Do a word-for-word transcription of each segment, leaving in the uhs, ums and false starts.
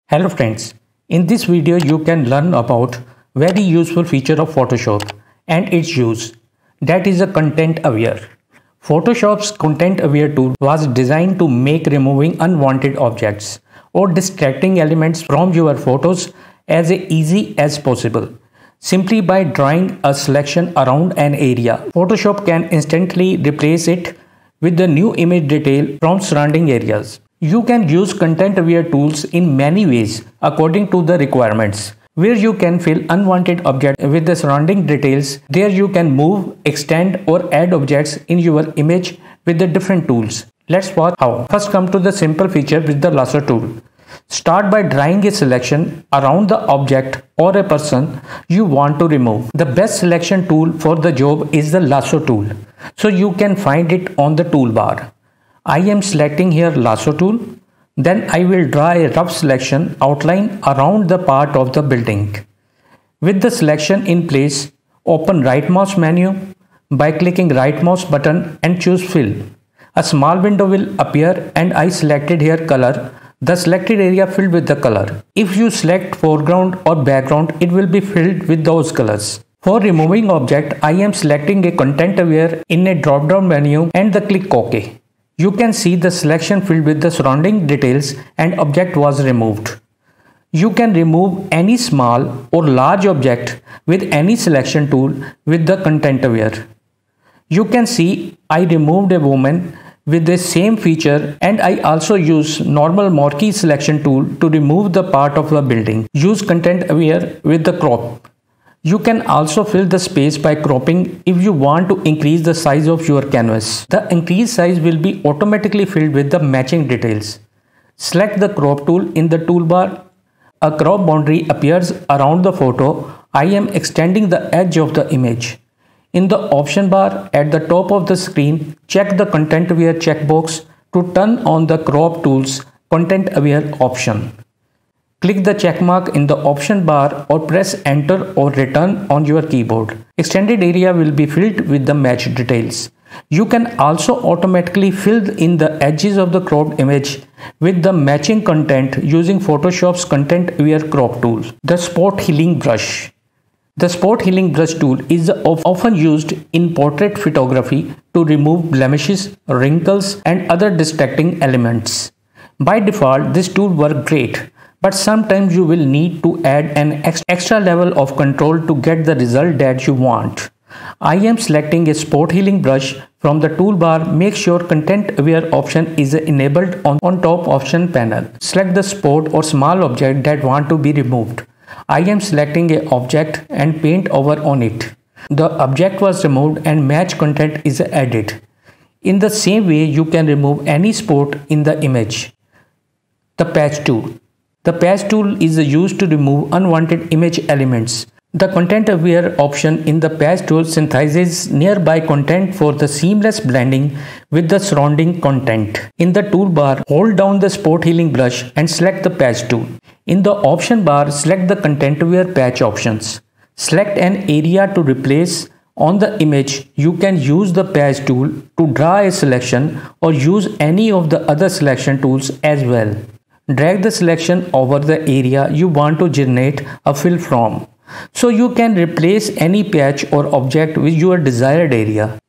Hello friends, in this video you can learn about very useful feature of Photoshop and its use, that is a content aware. Photoshop's content aware tool was designed to make removing unwanted objects or distracting elements from your photos as easy as possible. Simply by drawing a selection around an area, Photoshop can instantly replace it with the new image detail from surrounding areas. You can use content-aware tools in many ways according to the requirements. Where you can fill unwanted objects with the surrounding details, there you can move, extend or add objects in your image with the different tools. Let's watch how. First come to the simple feature with the lasso tool. Start by drawing a selection around the object or a person you want to remove. The best selection tool for the job is the lasso tool, so you can find it on the toolbar. I am selecting here lasso tool. Then I will draw a rough selection outline around the part of the building. With the selection in place, open right mouse menu by clicking right mouse button and choose fill. A small window will appear and I selected here color. The selected area filled with the color. If you select foreground or background, it will be filled with those colors. For removing object, I am selecting a content aware in a drop down menu and the click OK. You can see the selection filled with the surrounding details and object was removed. You can remove any small or large object with any selection tool with the content aware. You can see I removed a woman with the same feature, and I also use normal marquee selection tool to remove the part of the building. Use content aware with the crop. You can also fill the space by cropping if you want to increase the size of your canvas. The increased size will be automatically filled with the matching details. Select the crop tool in the toolbar. A crop boundary appears around the photo. I am extending the edge of the image. In the option bar at the top of the screen, check the content aware checkbox to turn on the crop tool's content aware option. Click the checkmark in the option bar or press enter or return on your keyboard. Extended area will be filled with the matched details. You can also automatically fill in the edges of the cropped image with the matching content using Photoshop's content aware crop tool. The spot healing brush. The spot healing brush tool is often used in portrait photography to remove blemishes, wrinkles and other distracting elements. By default, this tool works great, but sometimes you will need to add an extra level of control to get the result that you want. I am selecting a spot healing brush from the toolbar. Make sure content aware option is enabled on, on top option panel. Select the spot or small object that want to be removed. I am selecting a object and paint over on it. The object was removed and match content is added. In the same way, you can remove any spot in the image. The patch tool. The patch tool is used to remove unwanted image elements. The content aware option in the patch tool synthesizes nearby content for the seamless blending with the surrounding content. In the toolbar, hold down the spot healing brush and select the patch tool. In the option bar, select the content aware patch options. Select an area to replace on the image. You can use the patch tool to draw a selection or use any of the other selection tools as well. Drag the selection over the area you want to generate a fill from, so you can replace any patch or object with your desired area.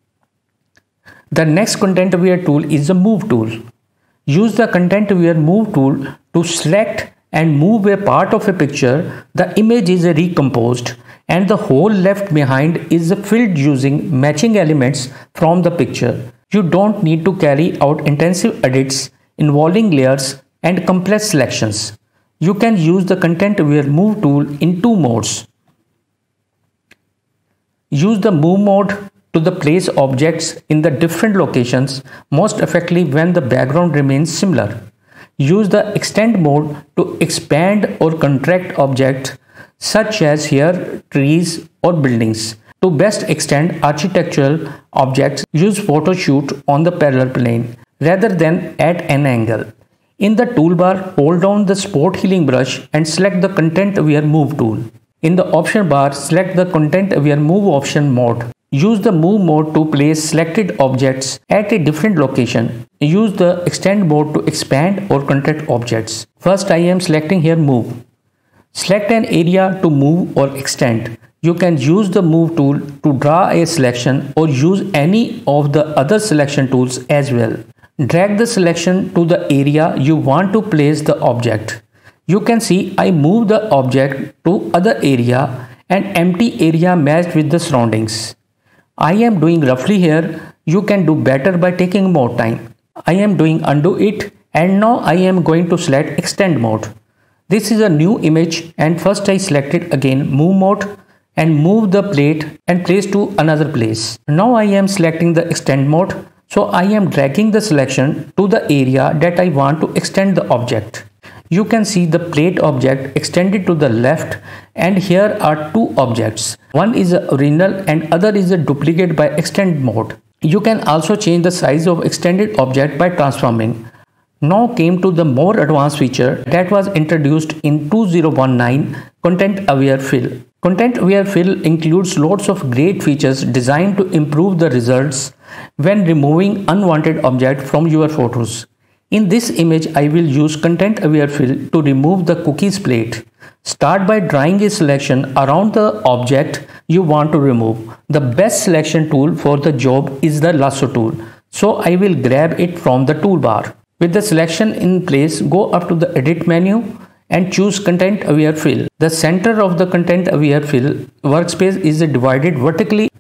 The next content aware tool is the move tool. Use the content aware move tool to select and move a part of a picture. The image is recomposed and the hole left behind is filled using matching elements from the picture. You don't need to carry out intensive edits involving layers and complex selections. You can use the content aware move tool in two modes. Use the move mode to the place objects in the different locations most effectively when the background remains similar. Use the extend mode to expand or contract objects such as here trees or buildings. To best extend architectural objects, use photo shoot on the parallel plane rather than at an angle. In the toolbar, hold down the spot healing brush and select the content aware move tool. In the option bar, select the content aware move option mode. Use the move mode to place selected objects at a different location. Use the extend mode to expand or contract objects. First, I am selecting here move. Select an area to move or extend. You can use the move tool to draw a selection or use any of the other selection tools as well. Drag the selection to the area you want to place the object. You can see I move the object to other area and empty area matched with the surroundings. I am doing roughly here. You can do better by taking more time. I am doing undo it, and now I am going to select extend mode. This is a new image, and first I selected again move mode and move the plate and place to another place. Now I am selecting the extend mode. So I am dragging the selection to the area that I want to extend the object. You can see the plate object extended to the left, and here are two objects. One is the original and other is a duplicate by extend mode. You can also change the size of extended object by transforming. Now came to the more advanced feature that was introduced in two thousand nineteen, Content Aware Fill. Content Aware Fill includes lots of great features designed to improve the results when removing unwanted objects from your photos. In this image, I will use Content Aware Fill to remove the cookies plate. Start by drawing a selection around the object you want to remove. The best selection tool for the job is the lasso tool. So I will grab it from the toolbar. With the selection in place, go up to the edit menu and choose Content Aware Fill. The center of the Content Aware Fill workspace is divided vertically.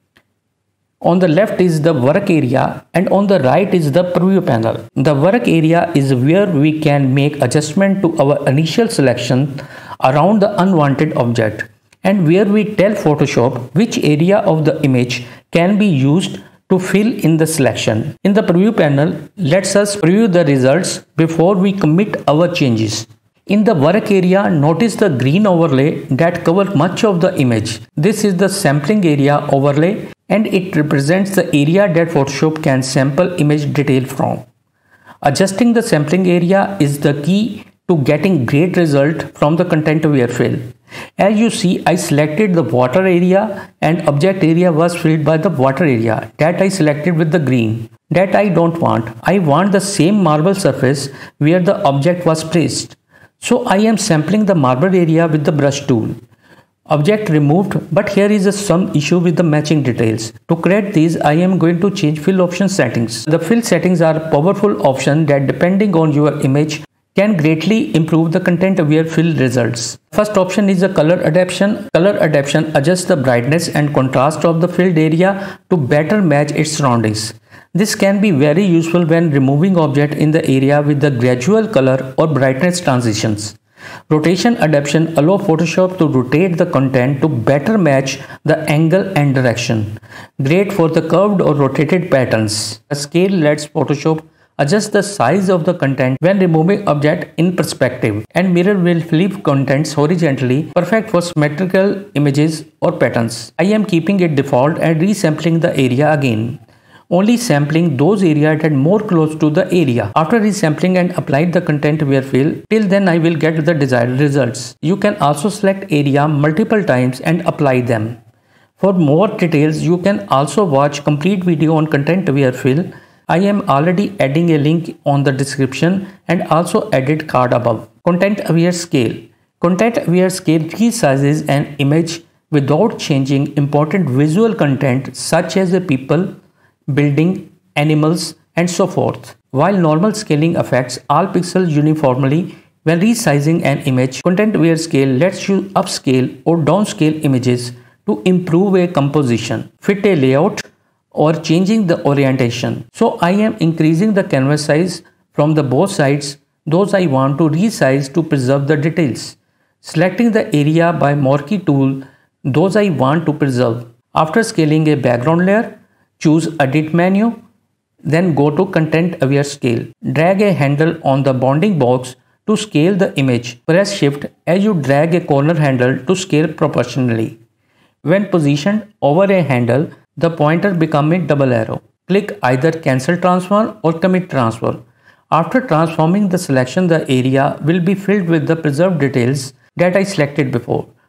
On the left is the work area and on the right is the preview panel. The work area is where we can make adjustment to our initial selection around the unwanted object, and where we tell Photoshop which area of the image can be used to fill in the selection. In the preview panel, let's us preview the results before we commit our changes. In the work area, notice the green overlay that covers much of the image. This is the sampling area overlay, and it represents the area that Photoshop can sample image detail from. Adjusting the sampling area is the key to getting great result from the Content Aware Fill. As you see, I selected the water area and object area was filled by the water area that I selected with the green. That I don't want. I want the same marble surface where the object was placed. So I am sampling the marble area with the brush tool. Object removed, but here is a some issue with the matching details. To correct these, I am going to change fill option settings. The fill settings are a powerful option that, depending on your image, can greatly improve the Content Aware Fill results. First option is the color adaptation. Color adaptation adjusts the brightness and contrast of the filled area to better match its surroundings. This can be very useful when removing object in the area with the gradual color or brightness transitions. Rotation adaptation allows Photoshop to rotate the content to better match the angle and direction. Great for the curved or rotated patterns. The scale lets Photoshop adjust the size of the content when removing object in perspective, and mirror will flip contents horizontally, perfect for symmetrical images or patterns. I am keeping it default and resampling the area again. Only sampling those areas that more close to the area. After resampling and applied the Content Aware Fill, till then I will get the desired results. You can also select area multiple times and apply them. For more details, you can also watch complete video on Content Aware Fill. I am already adding a link on the description and also added card above. Content Aware Scale. Content Aware Scale resizes an image without changing important visual content such as a people, building, animals, and so forth. While normal scaling affects all pixels uniformly, when resizing an image, Content Aware Scale lets you upscale or downscale images to improve a composition, fit a layout, or changing the orientation. So I am increasing the canvas size from the both sides, those I want to resize to preserve the details. Selecting the area by marquee tool, those I want to preserve. After scaling a background layer, choose Edit menu, then go to Content Aware Scale. Drag a handle on the bounding box to scale the image. Press Shift as you drag a corner handle to scale proportionally. When positioned over a handle, the pointer becomes a double arrow. Click either Cancel Transfer or Commit Transfer. After transforming the selection, the area will be filled with the preserved details that I selected before.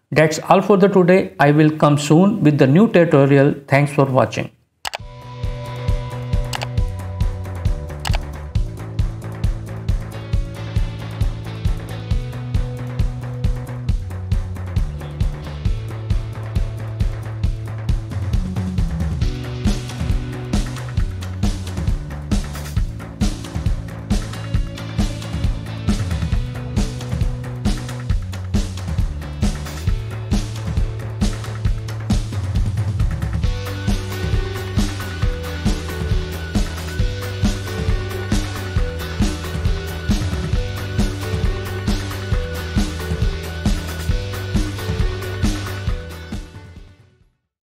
That's all for the today. I will come soon with the new tutorial. Thanks for watching.